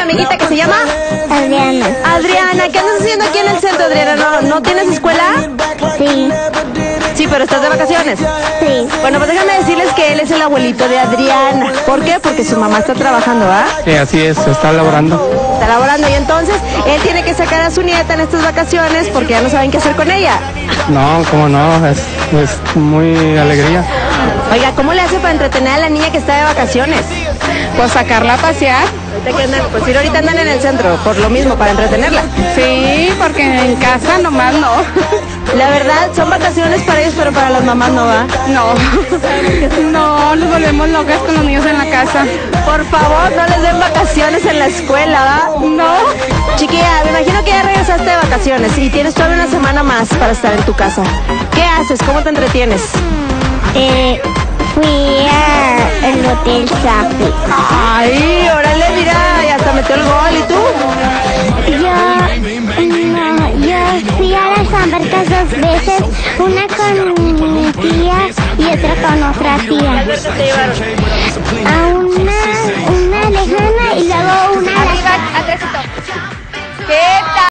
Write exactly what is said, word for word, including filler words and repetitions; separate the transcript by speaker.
Speaker 1: amiguita que se llama
Speaker 2: Adriana.
Speaker 1: Adriana. ¿Qué andas haciendo aquí en el centro, Adriana? ¿No, no tienes escuela?
Speaker 2: Sí.
Speaker 1: Sí, pero estás de vacaciones.
Speaker 2: Sí.
Speaker 1: Bueno, pues déjame decirles que él es el abuelito de Adriana. ¿Por qué? Porque su mamá está trabajando, ¿ah?
Speaker 3: Sí, así es, está laborando.
Speaker 1: Está laborando y entonces él tiene que sacar a su nieta en estas vacaciones porque ya no saben qué hacer con ella.
Speaker 3: No, cómo no, es, es muy alegría.
Speaker 1: Oiga, ¿cómo le hace para entretener a la niña que está de vacaciones?
Speaker 4: Pues sacarla a pasear.
Speaker 1: Ahorita que andan, pues sí, ahorita andan en el centro, por lo mismo, para entretenerla.
Speaker 4: Sí, porque en casa nomás no.
Speaker 1: La verdad, son vacaciones para ellos, pero para las mamás no va.
Speaker 4: No, no, nos volvemos locas con los niños en la casa.
Speaker 1: Por favor, no les den vacaciones en la escuela, ¿va?
Speaker 4: No.
Speaker 1: Chiquilla, me imagino que ya regresaste de vacaciones y tienes toda una semana más para estar en tu casa. ¿Qué haces? ¿Cómo te entretienes?
Speaker 2: Eh, fui al Hotel Safi.
Speaker 1: Ay, órale, mira, y hasta metió el gol, ¿y tú?
Speaker 2: Yo, no, yo fui a las albercas dos veces, una con mi tía y otra con otra tía.